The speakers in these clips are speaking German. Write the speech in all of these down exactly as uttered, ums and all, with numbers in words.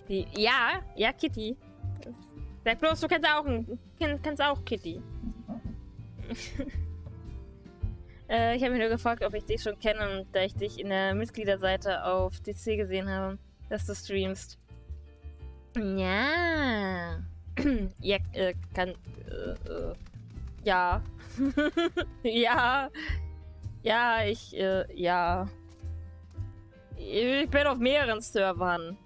Die, ja, ja, Kitty. Sag bloß, du kennst auch, ein, kennst auch Kitty. äh, ich habe mich nur gefragt, ob ich dich schon kenne, und da ich dich in der Mitgliederseite auf D C gesehen habe, dass du streamst. Ja. ja, äh, kann, äh, äh, ja. ja. Ja, ich, äh, ja. Ich bin auf mehreren Servern.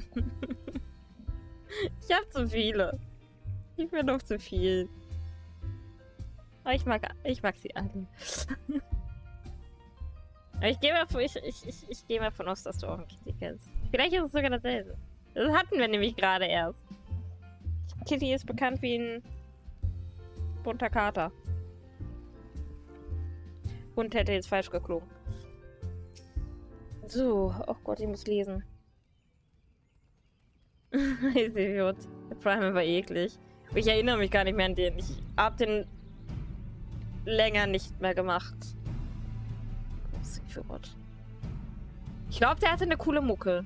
Ich hab zu viele. Ich bin noch zu viel. Aber ich mag, ich mag sie alle. Aber ich gehe mal, ich, ich, ich, ich gehe mal von aus, dass du auch einen Kitty kennst. Vielleicht ist es sogar dasselbe. Das hatten wir nämlich gerade erst. Kitty ist bekannt wie ein bunter Kater. Hund hätte jetzt falsch geklungen. So, oh Gott, ich muss lesen. Idiot. Der Primal war eklig. Ich erinnere mich gar nicht mehr an den. Ich hab den länger nicht mehr gemacht. Ich glaube, der hatte eine coole Mucke.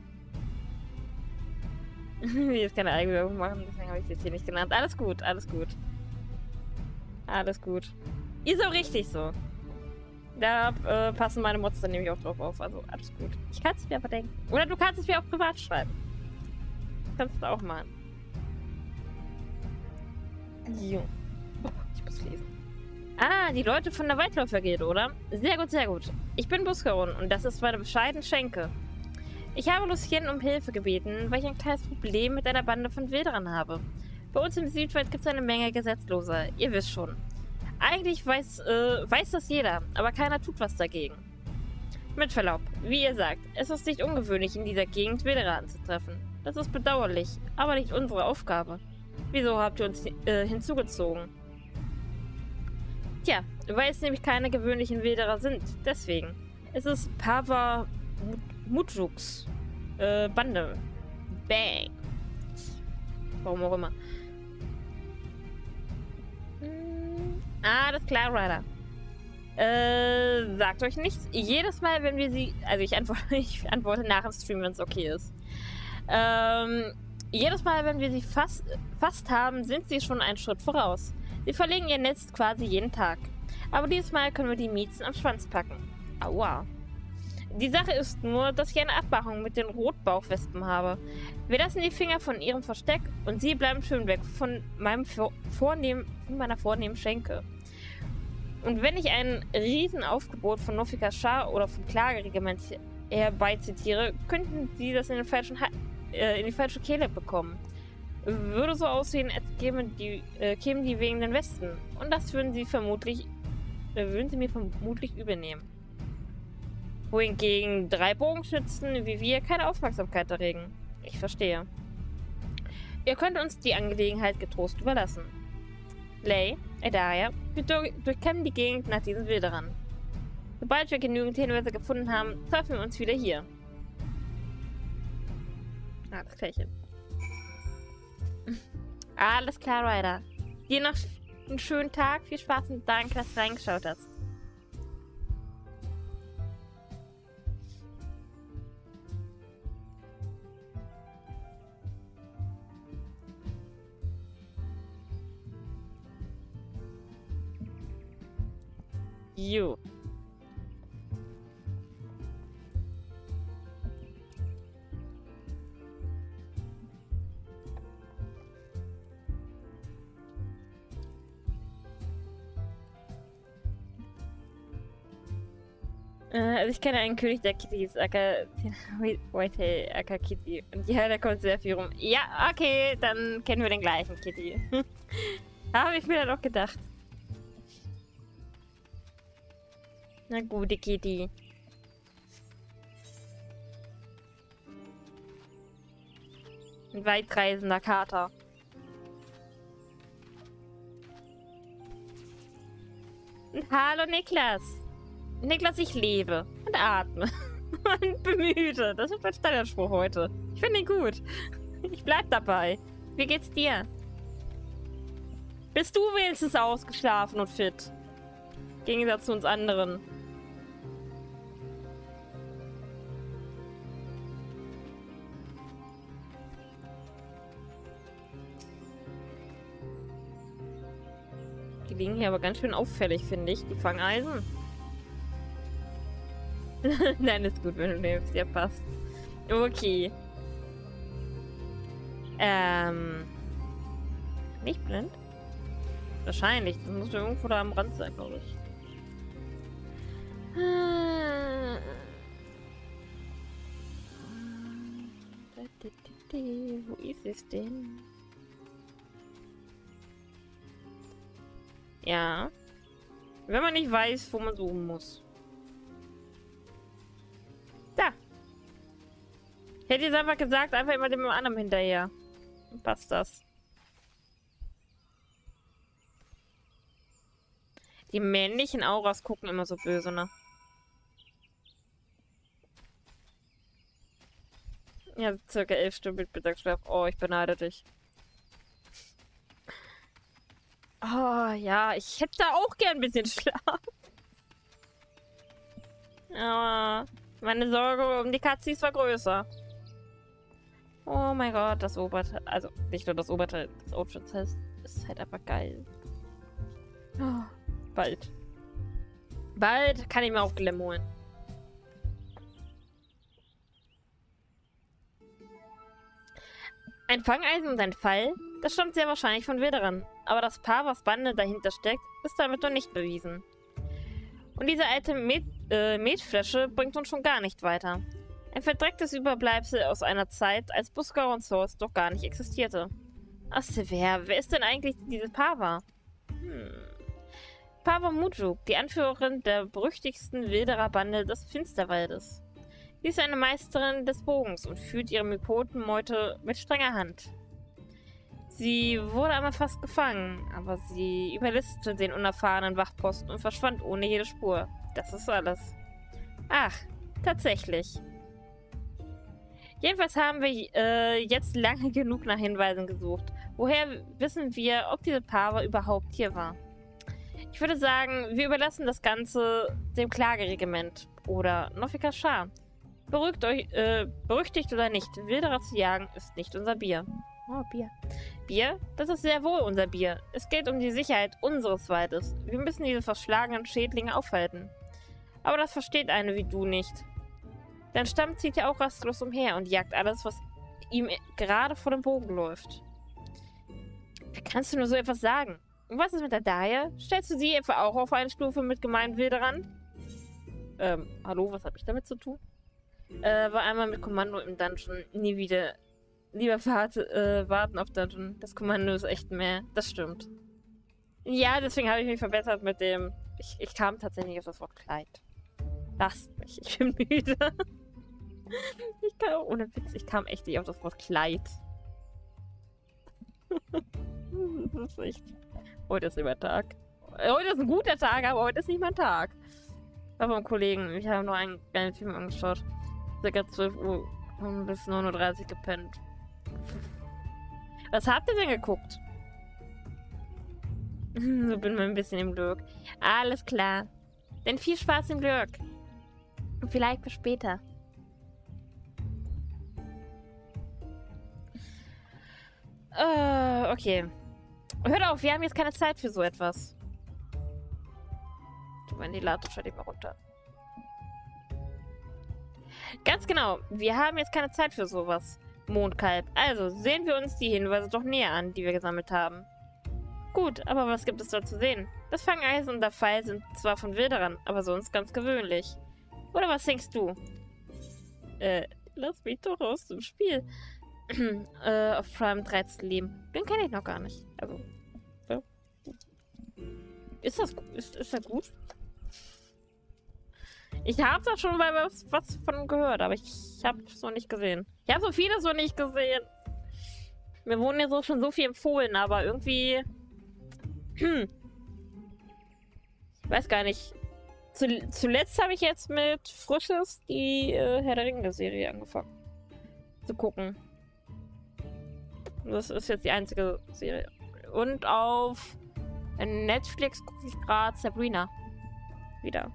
Ich will jetzt keine Eigenwerbung machen, deswegen habe ich es jetzt hier nicht genannt. Alles gut, alles gut. Alles gut. Ist auch richtig so. Da äh, passen meine Mods dann nämlich auch drauf auf. Also alles gut. Ich kann es mir aber denken. Oder du kannst es mir auch privat schreiben. Kannst du auch machen. Jo. Oh, ich muss lesen. Ah, die Leute von der Weitläufer geht, oder? Sehr gut, sehr gut. Ich bin Buskerin und das ist meine bescheidene Schenke. Ich habe Lucien um Hilfe gebeten, weil ich ein kleines Problem mit einer Bande von Wilderern habe. Bei uns im Südwald gibt es eine Menge Gesetzloser. Ihr wisst schon. Eigentlich weiß, äh, weiß das jeder, aber keiner tut was dagegen. Mit Verlaub, wie ihr sagt, es ist nicht ungewöhnlich, in dieser Gegend Wilderer anzutreffen. Das ist bedauerlich, aber nicht unsere Aufgabe. Wieso habt ihr uns äh, hinzugezogen? Tja, weil es nämlich keine gewöhnlichen Wilderer sind. Deswegen. Es ist Pava Mutjuks äh, Bande. Bang. Warum auch immer. Hm. Ah, das ist klar, Ryder. Äh, sagt euch nichts. Jedes Mal, wenn wir sie... Also ich antworte, ich antworte nach dem Stream, wenn es okay ist. Ähm, jedes Mal, wenn wir sie fast, fast haben, sind sie schon einen Schritt voraus. Sie verlegen ihr Netz quasi jeden Tag. Aber dieses Mal können wir die Miezen am Schwanz packen. Aua. Die Sache ist nur, dass ich eine Abmachung mit den Rotbauchwespen habe. Wir lassen die Finger von ihrem Versteck und sie bleiben schön weg von meinem vornehmen, von meiner vornehmen Schenke. Und wenn ich ein Riesenaufgebot von Nofika Schar oder vom Klageregiment herbeizitiere, könnten sie das in, den falschen ha äh, in die falsche Kehle bekommen. Würde so aussehen, als kämen die, äh, kämen die wegen den Westen. Und das würden sie vermutlich, äh, würden sie mir vermutlich übernehmen. Wohingegen drei Bogenschützen wie wir keine Aufmerksamkeit erregen. Ich verstehe. Ihr könnt uns die Angelegenheit getrost überlassen. Lay, Edaria, wir durch durchkämmen die Gegend nach diesen Wilderern. Sobald wir genügend Hinweise gefunden haben, treffen wir uns wieder hier. Alles klärchen. Alles klar, Ryder. Dir noch einen schönen Tag, viel Spaß und danke, dass du reingeschaut hast. You. Also ich kenne einen König der Kittys, aka Whitetail, aka Kitty. Und ja, da kommt sehr viel rum. Ja, okay, dann kennen wir den gleichen Kitty. Habe ich mir dann auch gedacht. Na gute Kitty. Ein weitreisender Kater. Und hallo Niklas. Niklas, ich lebe und atme und bemühe. Das ist mein Standardspruch heute. Ich finde ihn gut. Ich bleib dabei. Wie geht's dir? Bist du wenigstens ausgeschlafen und fit? Im Gegensatz zu uns anderen. liegen hier aber ganz schön auffällig, finde ich. Die Fangeisen. Nein, ist gut, wenn du nimmst. Ja, passt. Okay. Ähm. Nicht blind? Wahrscheinlich. Das muss ja irgendwo da am Rand sein, glaube ich. Wo ist es denn? Ja. Wenn man nicht weiß, wo man suchen muss. Da. Ich hätte jetzt einfach gesagt, einfach immer dem anderen hinterher. Dann passt das. Die männlichen Auras gucken immer so böse, ne? Ja, circa elf Stunden mit Mittagsschlaf. Oh, ich beneide dich. Oh, ja, ich hätte auch gern ein bisschen Schlaf. Aber meine Sorge um die Katze ist zwar größer. Oh mein Gott, das Oberteil. Also, nicht nur das Oberteil, das Outfit ist halt einfach geil. Oh, bald. Bald kann ich mir auch Glam holen. Ein Fangeisen und ein Fall? Das stammt sehr wahrscheinlich von Wilderern. Aber das Paar, was Bande dahinter steckt, ist damit noch nicht bewiesen. Und diese alte Met äh, Metflasche bringt uns schon gar nicht weiter. Ein verdrecktes Überbleibsel aus einer Zeit, als Buskar und Source doch gar nicht existierte. Ach, wer? Wer ist denn eigentlich diese Pava? Hm. Pava Mujuk, die Anführerin der berüchtigsten Wilderer-Bande des Finsterwaldes. Sie ist eine Meisterin des Bogens und führt ihre Mykotenmeute mit strenger Hand. Sie wurde einmal fast gefangen, aber sie überlistete den unerfahrenen Wachposten und verschwand ohne jede Spur. Das ist alles. Ach, tatsächlich. Jedenfalls haben wir äh, jetzt lange genug nach Hinweisen gesucht. Woher wissen wir, ob diese Pava überhaupt hier war? Ich würde sagen, wir überlassen das Ganze dem Klageregiment oder Nofika Shah. Beruhigt euch, äh, berüchtigt oder nicht, Wilderer zu jagen ist nicht unser Bier. Oh, Bier. Bier? Das ist sehr wohl unser Bier. Es geht um die Sicherheit unseres Waldes. Wir müssen diese verschlagenen Schädlinge aufhalten. Aber das versteht eine wie du nicht. Dein Stamm zieht ja auch rastlos umher und jagt alles, was ihm gerade vor dem Bogen läuft. Wie kannst du nur so etwas sagen? Und was ist mit der Daya? Stellst du sie etwa auch auf eine Stufe mit gemeinen Wilderern? Ähm, hallo, was habe ich damit zu tun? Äh, war einmal mit Kommando im Dungeon. Nie wieder. Lieber wart, äh, warten auf Dungeon. Das Kommando ist echt mehr. Das stimmt. Ja, deswegen habe ich mich verbessert mit dem... Ich, ich kam tatsächlich auf das Wort Kleid. Lasst mich, ich bin müde. Ich kam, ohne Witz, ich kam echt nicht auf das Wort Kleid. Das ist echt... Heute ist nicht mein Tag. Heute ist ein guter Tag, aber heute ist nicht mein Tag. Aber vom Kollegen, ich habe nur einen kleinen Film angeschaut. Circa zwölf Uhr bis neun Uhr dreißig gepennt. Was habt ihr denn geguckt? So bin ich ein bisschen im Glück. Alles klar. Denn viel Spaß im Glück. Und vielleicht bis später. Äh, okay. Hört auf, wir haben jetzt keine Zeit für so etwas. Du Ventilator, schalt dich mal runter. Ganz genau, wir haben jetzt keine Zeit für sowas. Mondkalb. Also sehen wir uns die Hinweise doch näher an, die wir gesammelt haben. Gut, aber was gibt es da zu sehen? Das Fangeisen und der Pfeil sind zwar von Wilderern, aber sonst ganz gewöhnlich. Oder was denkst du? Äh, lass mich doch aus dem Spiel. äh, auf Prime dreizehn leben. Den kenne ich noch gar nicht. Also, ja. Ist das ist, ist das gut? Ich habe da schon mal was, was von gehört, aber ich, ich habe es noch nicht gesehen. Ich habe so vieles noch nicht gesehen. Mir wurden ja so schon so viel empfohlen, aber irgendwie... Hm. Ich weiß gar nicht. Zu, zuletzt habe ich jetzt mit Frisches die äh, Herr der Ringe-Serie angefangen zu gucken. Das ist jetzt die einzige Serie. Und auf Netflix gucke ich gerade Sabrina. Wieder.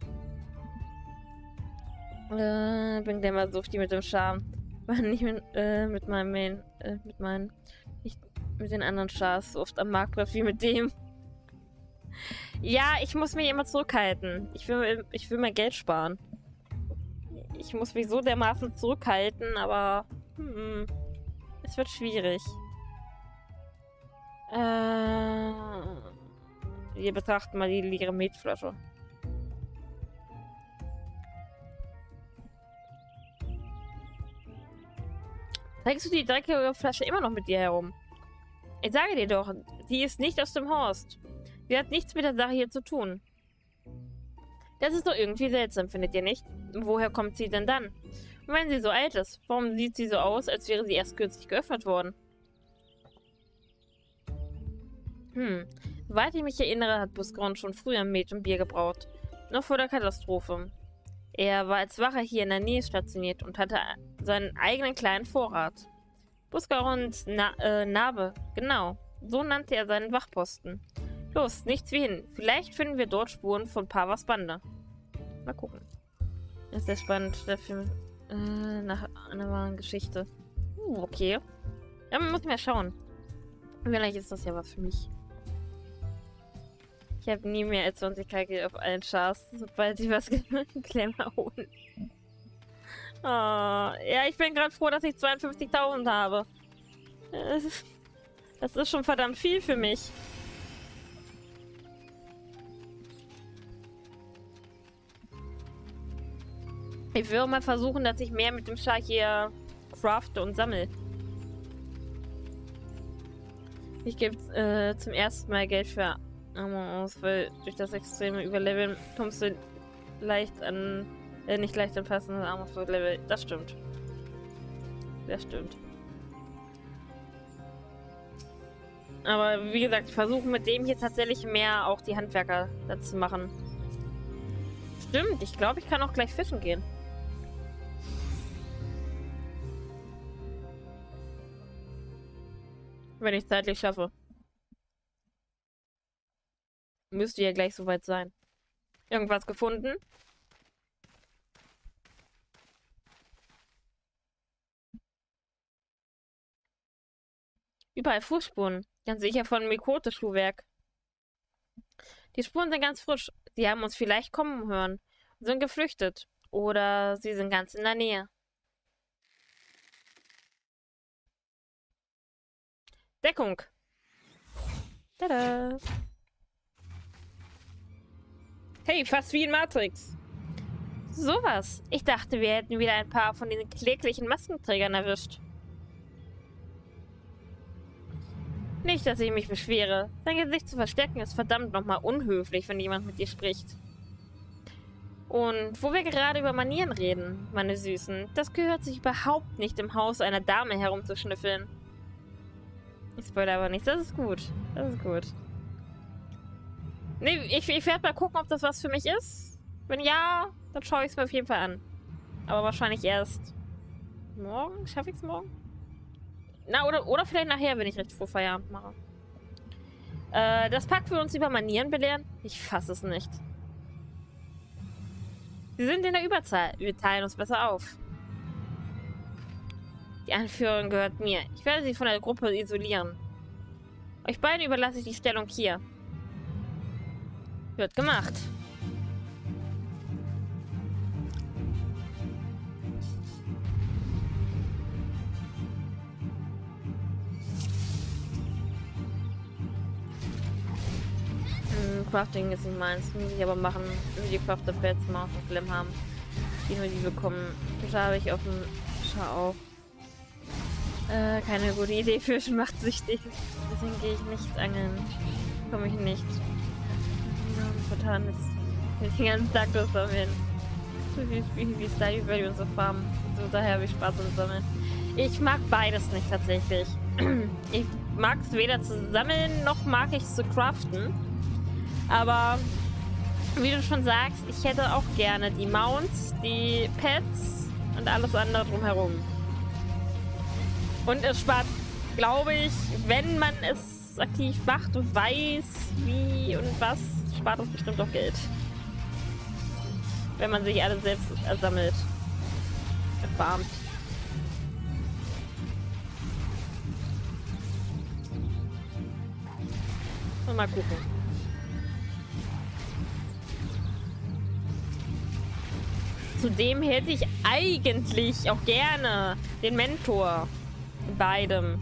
Äh, bin der mal sucht die mit dem Charme. War nicht mit, äh, mit meinem Main, äh, mit meinen, nicht mit den anderen Chars so oft am Marktplatz wie mit dem. Ja, ich muss mich immer zurückhalten. Ich will, ich will mein Geld sparen. Ich muss mich so dermaßen zurückhalten, aber hm, es wird schwierig. Äh, wir betrachten mal die leere Metflasche. Trägst du die dreckige Flasche immer noch mit dir herum? Ich sage dir doch, sie ist nicht aus dem Horst. Sie hat nichts mit der Sache hier zu tun. Das ist doch irgendwie seltsam, findet ihr nicht? Woher kommt sie denn dann? Und wenn sie so alt ist, warum sieht sie so aus, als wäre sie erst kürzlich geöffnet worden? Hm, soweit ich mich erinnere, hat Busgron schon früher Met und Bier gebraut. Noch vor der Katastrophe. Er war als Wache hier in der Nähe stationiert und hatte seinen eigenen kleinen Vorrat. Busgrons Na äh, Narbe, genau. So nannte er seinen Wachposten. Los, nichts wie hin. Vielleicht finden wir dort Spuren von Pavas Bande. Mal gucken. Das ist sehr spannend, der Film. Äh, nach einer wahren Geschichte. Uh, okay. Ja, man muss mal schauen. Vielleicht ist das ja was für mich. Ich habe nie mehr als zwanzig K auf allen Chars, sobald sie was Klemmer holen. Oh, ja, ich bin gerade froh, dass ich zweiundfünfzigtausend habe. Das ist, das ist schon verdammt viel für mich. Ich würde mal versuchen, dass ich mehr mit dem Char hier crafte und sammle. Ich gebe äh, zum ersten Mal Geld für Armor aus, weil durch das extreme Überleveln kommst du leicht an, äh, nicht leicht an passende Armor für Level. Das stimmt. Das stimmt. Aber wie gesagt, ich versuche mit dem hier tatsächlich mehr auch die Handwerker dazu machen. Stimmt, ich glaube, ich kann auch gleich fischen gehen. Wenn ich es zeitlich schaffe. Müsste ja gleich soweit sein. Irgendwas gefunden? Überall Fußspuren. Ganz sicher von Mikote-Schuhwerk. Die Spuren sind ganz frisch. Sie haben uns vielleicht kommen hören und sind geflüchtet. Oder sie sind ganz in der Nähe. Deckung. Tada. Hey, fast wie in Matrix. Sowas. Ich dachte, wir hätten wieder ein paar von den kläglichen Maskenträgern erwischt. Nicht, dass ich mich beschwere. Sein Gesicht zu verstecken ist verdammt nochmal unhöflich, wenn jemand mit dir spricht. Und wo wir gerade über Manieren reden, meine Süßen, das gehört sich überhaupt nicht im Haus einer Dame herumzuschnüffeln. Ich spoilere aber nicht. Das ist gut. Das ist gut. Nee, ich, ich werde mal gucken, ob das was für mich ist. Wenn ja, dann schaue ich es mir auf jeden Fall an. Aber wahrscheinlich erst morgen. Schaffe ich es morgen? Na, oder, oder vielleicht nachher, wenn ich recht früh Feierabend mache. Äh, das Pack will uns über Manieren belehren? Ich fasse es nicht. Sie sind in der Überzahl. Wir teilen uns besser auf. Die Anführerin gehört mir. Ich werde sie von der Gruppe isolieren. Euch beiden überlasse ich die Stellung hier. Wird gemacht. Hm, Crafting ist nicht meins. Muss ich aber machen. Nur die Crafter-Pads mal auf dem Glam haben. Die nur die bekommen. Das habe ich auf dem Schau auch. Äh, keine gute Idee. Fischen macht süchtig. Deswegen gehe ich nicht angeln. Komme ich nicht. Ja, vertan ist. Wenn ich den ganzen Tag das sammeln. So viel Spiele wie Stardew Valley und so Farmen. So daher habe ich Spaß am Sammeln. Ich mag beides nicht tatsächlich. Ich mag es weder zu sammeln, noch mag ich es zu craften. Aber wie du schon sagst, ich hätte auch gerne die Mounts, die Pets und alles andere drumherum. Und es spart, glaube ich, wenn man es aktiv macht und weiß, wie und was, spart es bestimmt auch Geld. Wenn man sich alles selbst ersammelt. Erfarmt. Und mal gucken. Zudem hätte ich eigentlich auch gerne den Mentor in beidem.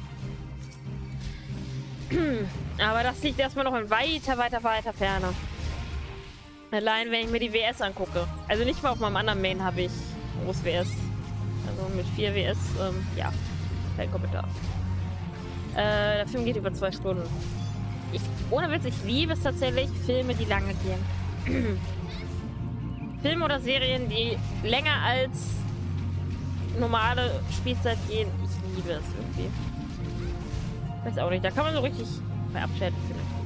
Aber das liegt erstmal noch in weiter, weiter, weiter Ferne. Allein, wenn ich mir die W S angucke. Also nicht mal auf meinem anderen Main habe ich groß W S. Also mit vier W S, ähm, ja. Kein Kommentar. Äh, der Film geht über zwei Stunden. Ich, ohne Witz, ich liebe es tatsächlich, Filme, die lange gehen. Filme oder Serien, die länger als normale Spielzeit gehen. Ich liebe es irgendwie. Weiß auch nicht, da kann man so richtig bei abschalten, finde ich.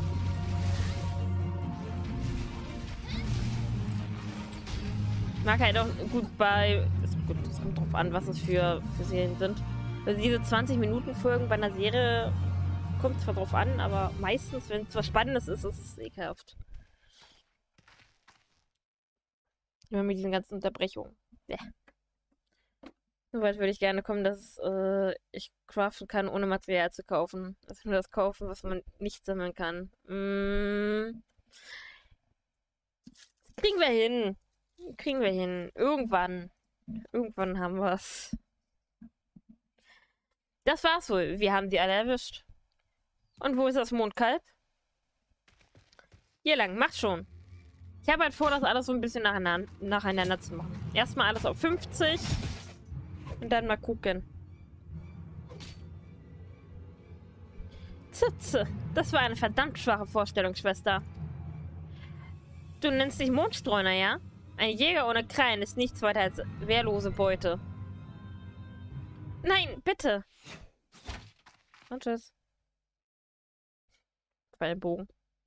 Ich mag halt auch gut bei... Gut, es kommt drauf an, was es für, für Serien sind. Also diese zwanzig Minuten Folgen bei einer Serie kommt zwar drauf an, aber meistens, wenn es was Spannendes ist, ist es ekelhaft. Immer mit diesen ganzen Unterbrechungen. Ja. Soweit würde ich gerne kommen, dass äh, ich craften kann, ohne Material zu kaufen. Also nur das kaufen, was man nicht sammeln kann. Mm. Kriegen wir hin. Kriegen wir hin. Irgendwann. Irgendwann haben wir es. Das war's wohl. Wir haben die alle erwischt. Und wo ist das Mondkalb? Hier lang. Macht schon. Ich habe halt vor, das alles so ein bisschen nacheinander, nacheinander zu machen. Erstmal alles auf fünfzig. Und dann mal gucken. Zitze. Das war eine verdammt schwache Vorstellung, Schwester. Du nennst dich Mondstreuner, ja? Ein Jäger ohne Krallen ist nichts weiter als wehrlose Beute. Nein, bitte! Und tschüss. Pfeilbogen.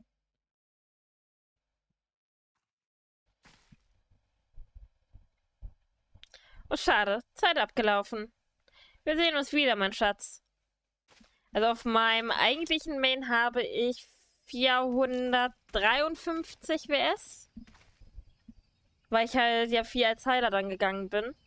Oh, schade. Zeit abgelaufen. Wir sehen uns wieder, mein Schatz. Also auf meinem eigentlichen Main habe ich vierhundertdreiundfünfzig W S. Weil ich halt ja viel als Heiler dann gegangen bin.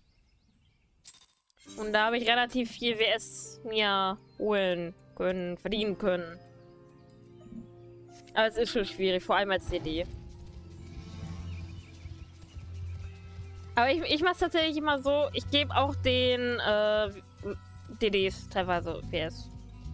Und da habe ich relativ viel W S mir holen können, verdienen können. Aber es ist schon schwierig, vor allem als D D. Aber ich, ich mache es tatsächlich immer so, ich gebe auch den äh, D Ds teilweise W S.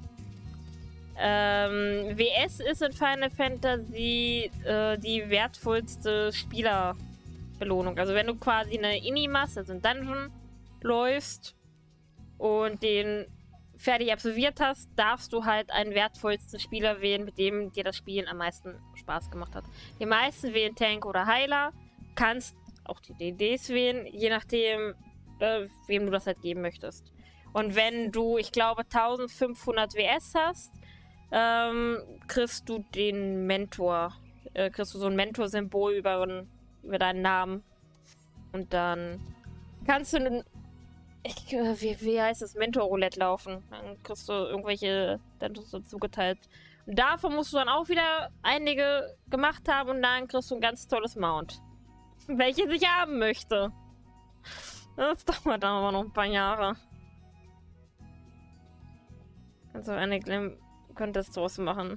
Ähm, W S ist in Final Fantasy äh, die wertvollste Spielerbelohnung. Also wenn du quasi eine Ini machst, also ein Dungeon läufst und den fertig absolviert hast, darfst du halt einen wertvollsten Spieler wählen, mit dem dir das Spielen am meisten Spaß gemacht hat. Die meisten wählen Tank oder Heiler, kannst auch die D Ds wählen, je nachdem, äh, wem du das halt geben möchtest. Und wenn du, ich glaube, eintausendfünfhundert W S hast, ähm, kriegst du den Mentor, äh, kriegst du so ein Mentor-Symbol über, über deinen Namen. Und dann kannst du, ich, äh, wie, wie heißt das, Mentor-Roulette laufen. Dann kriegst du irgendwelche Dungeons dazu geteilt. Und davon musst du dann auch wieder einige gemacht haben und dann kriegst du ein ganz tolles Mount. Welches ich haben möchte. Das dauert dann aber noch ein paar Jahre. Also eine Glim Contest draus machen.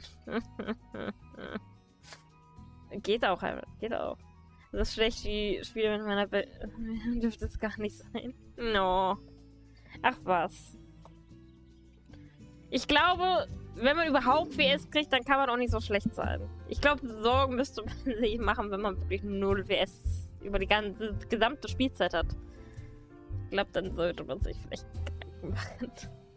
Geht auch, geht auch. Das ist schlecht wie Spiele mit meiner Be dürfte es gar nicht sein. No. Ach was. Ich glaube, wenn man überhaupt W S kriegt, dann kann man auch nicht so schlecht sein. Ich glaube, Sorgen müsste man sich machen, wenn man wirklich null W S über die ganze gesamte Spielzeit hat. Ich glaube, dann sollte man sich vielleicht Gedanken machen.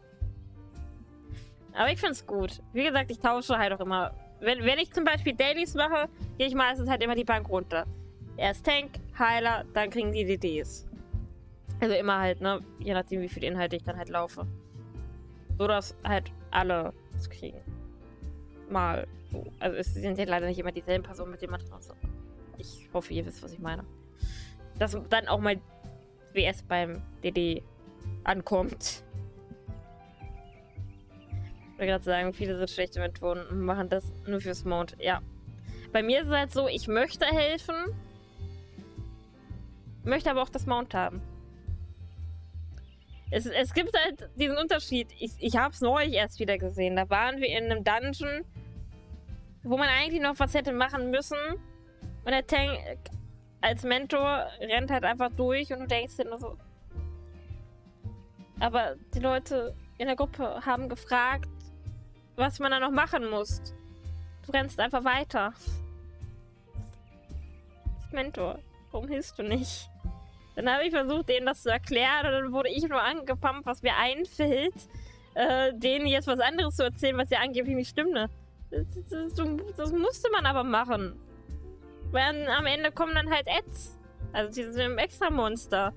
Aber ich finde es gut. Wie gesagt, ich tausche halt auch immer. Wenn, wenn ich zum Beispiel Dailies mache, gehe ich meistens halt immer die Bank runter. Erst Tank, Heiler, dann kriegen die D Ds. Also immer halt, ne? Je nachdem, wie viel Inhalte ich dann halt laufe. So, dass halt alle es kriegen. Mal so. Also es sind ja leider nicht immer dieselben Personen, mit denen man drauf ist. Ich hoffe, ihr wisst, was ich meine. Dass dann auch mal W S beim D D ankommt. Ich will gerade sagen, viele sind schlechte Methoden und machen das nur fürs Mount. Ja. Bei mir ist es halt so, ich möchte helfen, möchte aber auch das Mount haben. Es, es gibt halt diesen Unterschied. Ich, ich habe es neulich erst wieder gesehen. Da waren wir in einem Dungeon, wo man eigentlich noch was hätte machen müssen. Und der Tank, als Mentor rennt halt einfach durch und du denkst dir nur so. Aber die Leute in der Gruppe haben gefragt, was man da noch machen muss. Du rennst einfach weiter. Als Mentor, warum hilfst du nicht? Dann habe ich versucht, denen das zu erklären und dann wurde ich nur angepumpt, was mir einfällt, äh, denen jetzt was anderes zu erzählen, was ja angeblich nicht stimmte. Das, das, das, das musste man aber machen. Weil am Ende kommen dann halt Ads. Also die sind im Extra-Monster.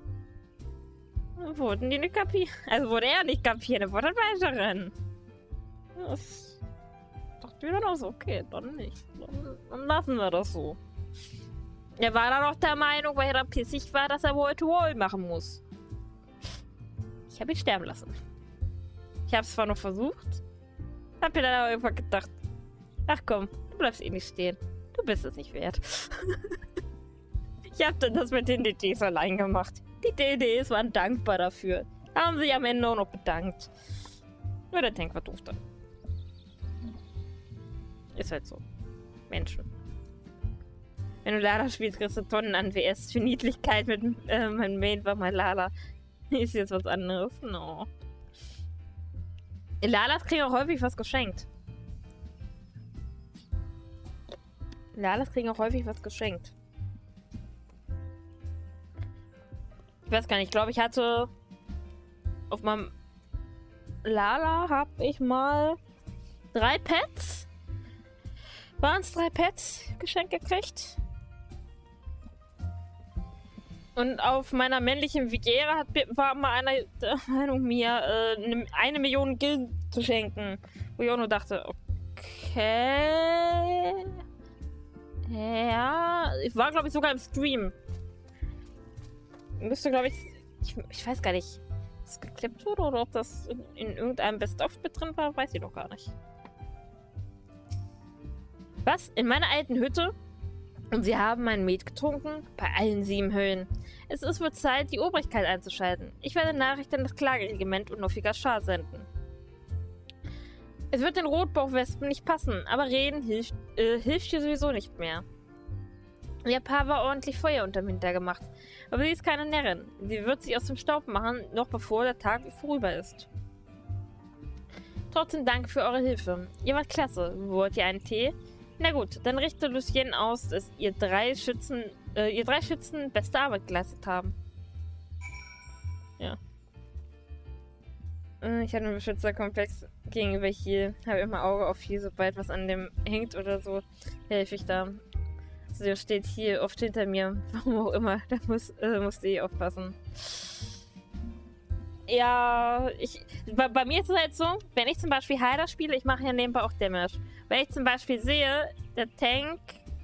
Wurden die nicht kapieren? Also wurde er nicht kapieren, er wurde weiterrennen. Das dachte ich dann auch so, okay, dann nicht. Dann, dann lassen wir das so. Er war dann auch der Meinung, weil er dann pissig war, dass er Wall-to-Wall machen muss. Ich habe ihn sterben lassen. Ich habe es zwar noch versucht, hab mir dann aber irgendwann gedacht, ach komm, du bleibst eh nicht stehen. Du bist es nicht wert. Ich habe dann das mit den D Ds allein gemacht. Die D Ds waren dankbar dafür. Haben sich am Ende auch noch bedankt. Nur der Tank war doof dann. Ist halt so. Menschen. Wenn du Lala spielst, kriegst du Tonnen an W S für Niedlichkeit mit äh, meinem Main war mein Lala. Ist jetzt was anderes. No. Lalas kriegen auch häufig was geschenkt. Lalas kriegen auch häufig was geschenkt. Ich weiß gar nicht, ich glaube, ich hatte auf meinem Lala habe ich mal drei Pets. Waren es drei Pets geschenkt gekriegt? Und auf meiner männlichen Vigera hat, war mal einer der Meinung, mir äh, eine, eine Million Gil zu schenken. Wo ich auch nur dachte, okay. Ja, ich war, glaube ich, sogar im Stream. Müsste, glaube ich, ich, ich weiß gar nicht, ob es geklippt wurde oder ob das in, in irgendeinem Best-of mit drin war, weiß ich doch gar nicht. Was? In meiner alten Hütte? Und sie haben mein Met getrunken? Bei allen sieben Höhlen. Es ist wohl Zeit, die Obrigkeit einzuschalten. Ich werde Nachrichten an das Klageregiment und Nofigashar senden. Es wird den Rotbauchwespen nicht passen, aber reden hilft, äh, hilft hier sowieso nicht mehr. Ihr Paar war ordentlich Feuer unterm Winter gemacht, aber sie ist keine Närrin. Sie wird sich aus dem Staub machen, noch bevor der Tag vorüber ist. Trotzdem danke für eure Hilfe. Ihr wart klasse. Wollt ihr einen Tee? Na gut, dann richte Lucien aus, dass ihr drei Schützen, äh, ihr drei Schützen beste Arbeit geleistet haben. Ja. Äh, ich habe einen Beschützerkomplex gegenüber hier. Habe immer Auge auf hier, sobald was an dem hängt oder so, helfe ich da. Also der steht hier oft hinter mir, warum auch immer. Da muss, äh, musst du eh aufpassen. Ja, ich, bei, bei mir ist es halt so, wenn ich zum Beispiel Heiler spiele, ich mache ja nebenbei auch Damage. Wenn ich zum Beispiel sehe, der Tank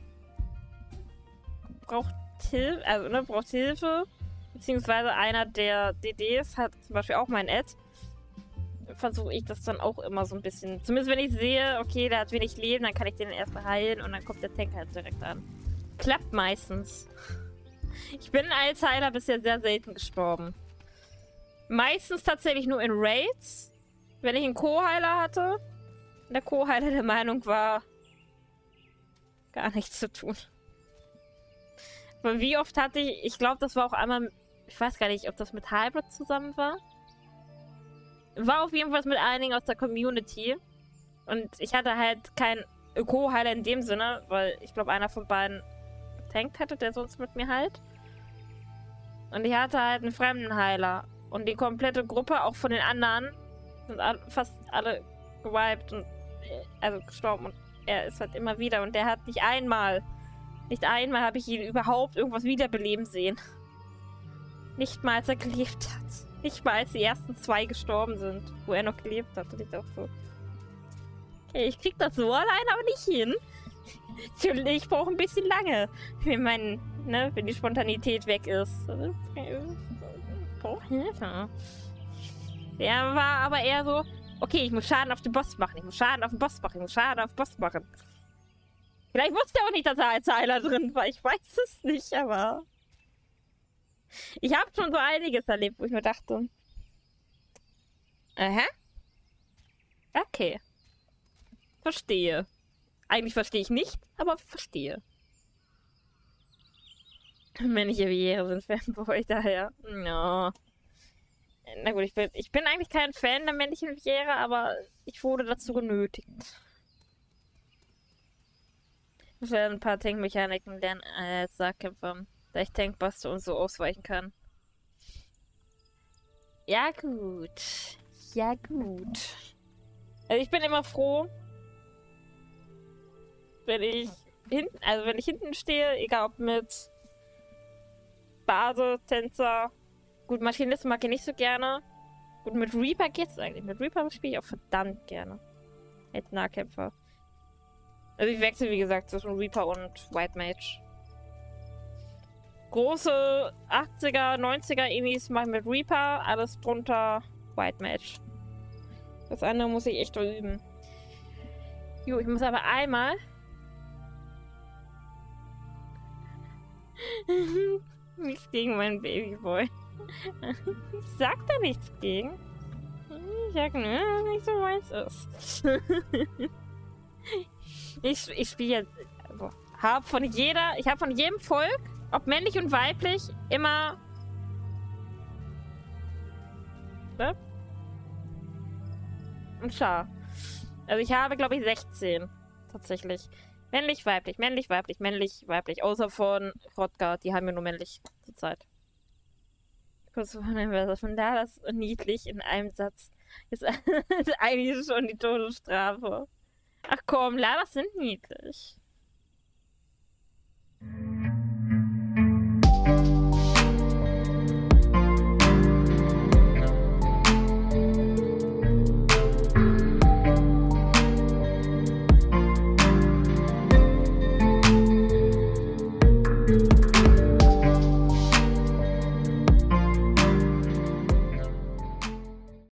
braucht Hilfe, also ne, braucht Hilfe, beziehungsweise einer der D Ds hat zum Beispiel auch mein Ad, versuche ich das dann auch immer so ein bisschen, zumindest wenn ich sehe, okay, der hat wenig Leben, dann kann ich den erstmal heilen und dann kommt der Tank halt direkt an. Klappt meistens. Ich bin als Heiler bisher sehr selten gestorben. Meistens tatsächlich nur in Raids, wenn ich einen Co-Heiler hatte. Und der Co-Heiler der Meinung war, gar nichts zu tun. Aber wie oft hatte ich, ich glaube, das war auch einmal, ich weiß gar nicht, ob das mit Hybrid zusammen war. War auf jeden Fall mit einigen aus der Community. Und ich hatte halt keinen Co-Heiler in dem Sinne, weil ich glaube, einer von beiden getankt hatte, der sonst mit mir halt. Und ich hatte halt einen fremden Heiler. Und die komplette Gruppe, auch von den anderen, sind all, fast alle gewiped und also gestorben. Und er ist halt immer wieder. Und der hat nicht einmal, nicht einmal habe ich ihn überhaupt irgendwas wiederbeleben sehen. Nicht mal, als er gelebt hat. Nicht mal, als die ersten zwei gestorben sind, wo er noch gelebt hat. Und ich dachte so, okay, ich krieg das so alleine aber nicht hin. Ich brauche ein bisschen lange, wenn, mein, ne, wenn die Spontanität weg ist. Ich brauche Hilfe. Der war aber eher so, okay, ich muss Schaden auf den Boss machen, ich muss Schaden auf den Boss machen, ich muss Schaden auf den Boss machen. Vielleicht wusste er auch nicht, dass er als Heiler drin war, ich weiß es nicht, aber... Ich habe schon so einiges erlebt, wo ich mir dachte... Aha. Okay. Verstehe. Eigentlich verstehe ich nicht, aber verstehe. Männliche Viere sind Fanboy, daher. No. Na gut, ich bin, ich bin eigentlich kein Fan der männlichen Viere, aber ich wurde dazu genötigt. Ich werde ein paar Tankmechaniken lernen als Sargkämpfer, da ich Tankbuster und so ausweichen kann. Ja gut. Ja gut. Also ich bin immer froh, wenn ich hinten, also wenn ich hinten stehe, egal ob mit Base, Tänzer. Gut, Maschinist mag ich nicht so gerne. Gut, mit Reaper geht's eigentlich. Mit Reaper spiele ich auch verdammt gerne. Als Nahkämpfer. Also ich wechsle, wie gesagt, zwischen Reaper und White Mage. Große achtziger, neunziger Emis mache ich mit Reaper, alles drunter White Mage. Das andere muss ich echt üben. Jo, ich muss aber einmal... nichts gegen meinen Babyboy. Ich sag da nichts gegen. Ich sag nur, dass nicht so meins ist. ich ich spiele jetzt... Also, hab von jeder... Ich habe von jedem Volk, ob männlich und weiblich, immer... Ne? Ein Schar. Also ich habe, glaube ich, sechzehn. Tatsächlich. Männlich, weiblich, männlich, weiblich, männlich, weiblich. Außer von Rodgard, die haben wir nur männlich zurzeit. Kurz von von da, das ist niedlich in einem Satz. Ist eigentlich schon die Todesstrafe. Ach komm, Ladas sind niedlich.